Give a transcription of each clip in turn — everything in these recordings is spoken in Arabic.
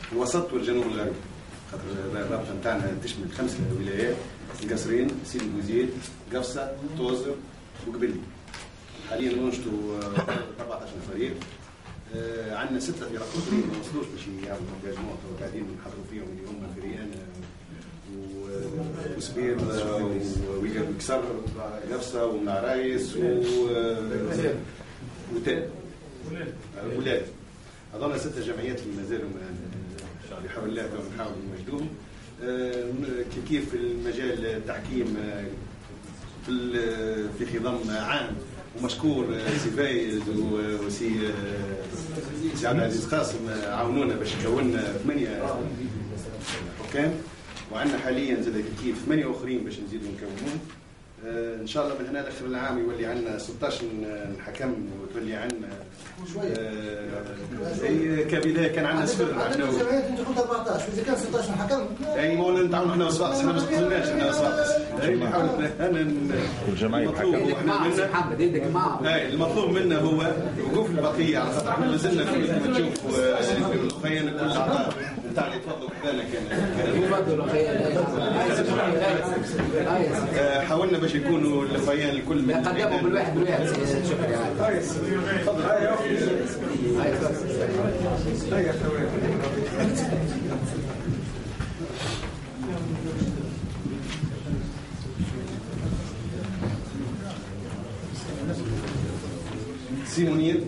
الوسط والجنوب الغربي. خاطر الرابطه نتاعنا تشمل 5 ولايات: القصرين، سيدي بوزيد، قفصه، توزر وقبلي. حاليا ننشطوا 14 فريق. عندنا 6 فرق اخرين ما وصلوش باش يعملوا انجاجمون، قاعدين نحضروا فيهم اللي هم فريقان وسبير ويقال كسر قفصه ومنعرايس وتال ولاد. هذول 6 جمعيات اللي مازالوا بحول الله نحاول نوجدوهم. كيف في المجال التحكيم في خضم عام، ومشكور سي فايز وسي عبد العزيز قاسم عاونونا باش كونا 8 حكام، وعندنا حاليا زاد كيف 8 اخرين باش نزيدوا نكونوهم. ان شاء الله من هنا لاخر العام يولي عندنا 16 حكم، وتولي عندنا كبدايه كان عندنا سفر. عندنا جمعيات انت قلت 14 واذا كان 16 حكم اي مولانا نتعاونوا احنا وصفاقس، احنا ما قلناش احنا وصفاقس. نحاول كل جمعيه حكم محمد يدك معه. المطلوب منا هو وقوف البقيه، على خاطر احنا مازلنا كما تشوفوا الخيانه كل الاعضاء نتاعنا يتفضلوا كذلك. حاولنا باش يكونوا الخيان الكل قدموا بالواحد شكرا. تفضل. سي منير،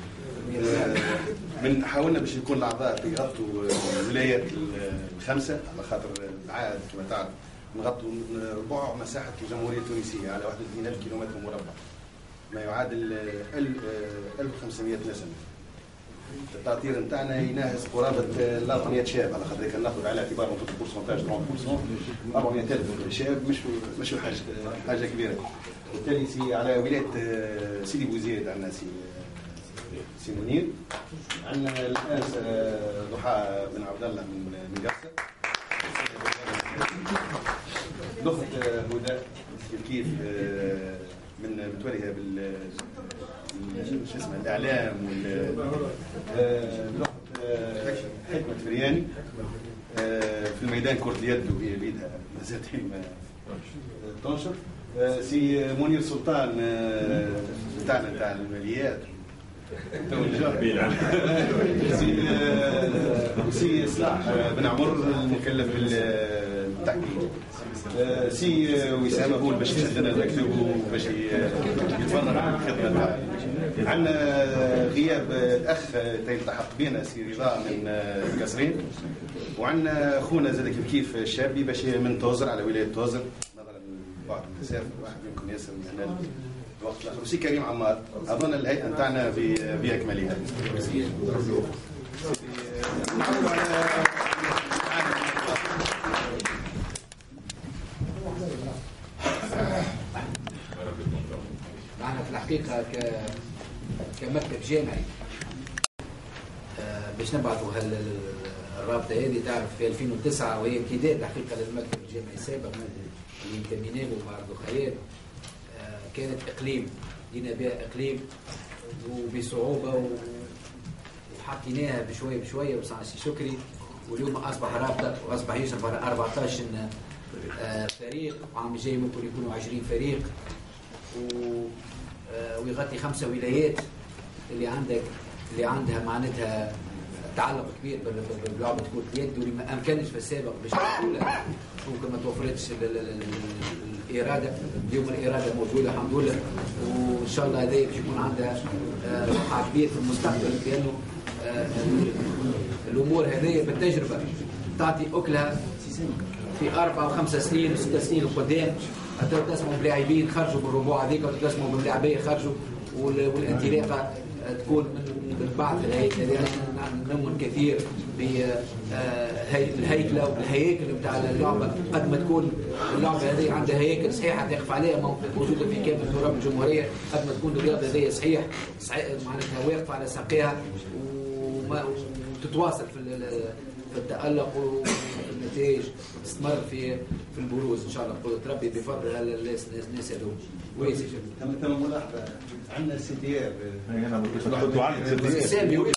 من حاولنا باش يكون الاعضاء يغطوا الولايات ال5 على خاطر العدد كما تعرف نغطوا ربع مساحه الجمهوريه التونسيه على 31,000 كيلومتر مربع، ما يعادل 1500 نسمه. التعطير نتاعنا يناهز قرابه 400 شاب، على خاطر كان ناخذ على اعتبار نقطه البورسنتاج 30%. 400,000 شاب مش حاجه كبيره. بالتالي سي على ولايه سيدي بوزيد عندنا سي منير، عندنا الانس ضحى بن عبد الله من قفصه، الاخت هدى كيف من متوليه بال شو اسمه الاعلام، الاخت حكمه فرياني في الميدان كره اليد، وهي بيدها مازالت ما تنشر. سي منير سلطان بتاعنا بتاع الماليات سي صلاح بن عمر المكلف بالتحكيم. سي وسام هو باش يسد لنا المكتب وباش يتفرغ على الخدمه تاعنا. عندنا غياب الاخ يلتحق بنا سي رضا من القصرين، وعندنا خونا زاد كيف الشابي باش من توزر على ولايه توزر، نظرا لبعض المسافه الواحد يمكن ياسر من هنا الوقت الاخر. وسي كريم عمار اظن الهيئه نتاعنا باكملها. معنا في الحقيقه كمكتب جامعي باش نبعثوا الرابطه هذه، تعرف في 2009 وهي امتداد الحقيقه للمكتب الجامعي السابق اللي انتمينا له مع خيال. كانت اقليم دينا بها اقليم وبصعوبه وحطيناها بشويه بشويه وصار سي شكري، واليوم اصبح رابطه واصبح يشرف على 14 فريق، وعام الجاي ممكن يكونوا 20 فريق، ويغطي 5 ولايات اللي عندها معناتها تعلق كبير بلعبه كره اليد، واللي ما امكنش في السابق باش تقولها ممكن ما توفرتش الاراده. اليوم الاراده موجوده الحمد لله، وان شاء الله هذا باش يكون عندها نفع كبير في المستقبل، لانه الامور هذه بالتجربه تعطي اكلها في 4 و5 سنين و6 سنين القدام. حتى تسمعوا بلاعبين خرجوا بالربوع هذيك، وتسمعوا بلاعبيه خرجوا، والانطلاقه تكون من بعد الهيكله. نؤمن كثير بالهيكله وبالهياكل بتاع اللعبه، قد ما تكون اللعبه هذه عندها هياكل صحيحه تقف عليها موجوده في كامل تراب الجمهوريه، قد ما تكون الرياضه هذه صحيح معناتها واقفه على ساقيها وتتواصل في التألق والنتائج تستمر في البروز ان شاء الله بقدره ربي بفضل الناس هذول. تم ملاحظه عندنا السي تي ار سامي